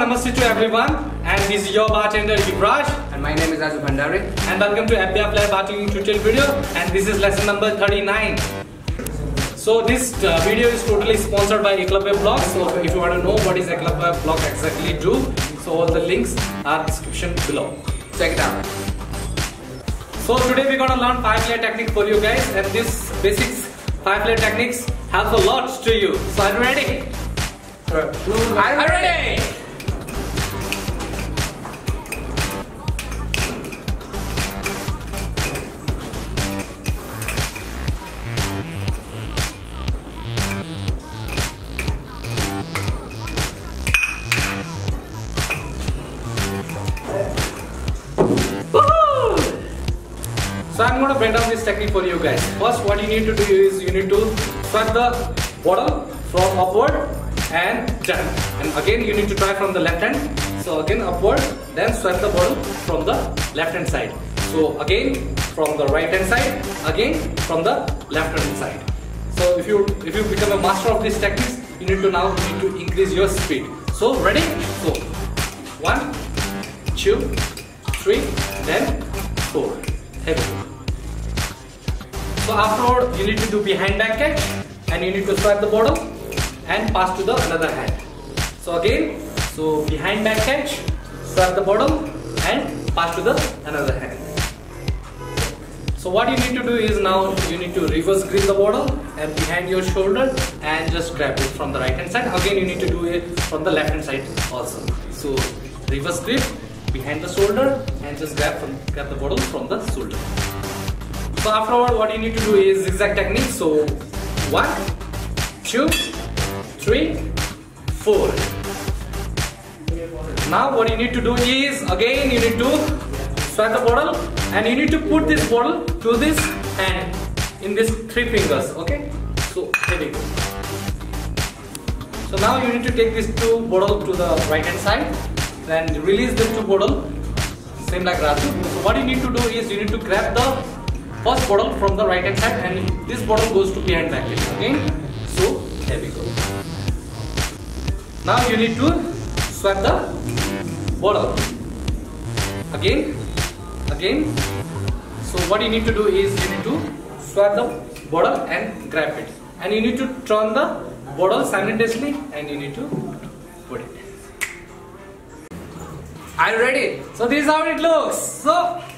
namaste to everyone, and this is your bartender Yuvraj, and my name is Aju Bhandari, and welcome to FBI Player Bartending tutorial video, and this is lesson number 39. So this video is totally sponsored by Eklavya Blog. So if you want to know what is Eklavya Blog exactly do, so all the links are description below. Check it out. So today we're gonna learn 5-layer technique for you guys, and this basics 5-layer techniques help a lot to you. So are you ready? I'm ready! So I'm going to break down this technique for you guys. First, what you need to do is you need to swipe the bottle from upward and down. And again you need to try from the left hand. So again upward, then swipe the bottle from the left hand side. So again from the right hand side, again from the left hand side. So if you become a master of these techniques, you need to increase your speed. So ready? So 1, 2, 3, then 4. Heavy. So afterward you need to do behind back catch, and you need to swipe the bottle and pass to the another hand. So again, so behind back catch, swipe the bottle and pass to the another hand. So what you need to do is now you need to reverse grip the bottle and behind your shoulder and just grab it from the right hand side. Again you need to do it from the left hand side also. So reverse grip behind the shoulder and just grab the bottle from the shoulder. So afterward what you need to do is zigzag technique. So 1, 2, 3, 4. Now what you need to do is again you need to swipe the bottle and you need to put this bottle to this hand in these 3 fingers. Okay, so here we go. So now you need to take these 2 bottles to the right hand side, then release these 2 bottles, same like Raju. So what you need to do is you need to grab the first bottle from the right hand side and this bottle goes to behind back again. So here we go. Now you need to swipe the bottle again. So what you need to do is you need to swipe the bottle and grab it, and you need to turn the bottle simultaneously and you need to put it. I'm ready. So this is how it looks. So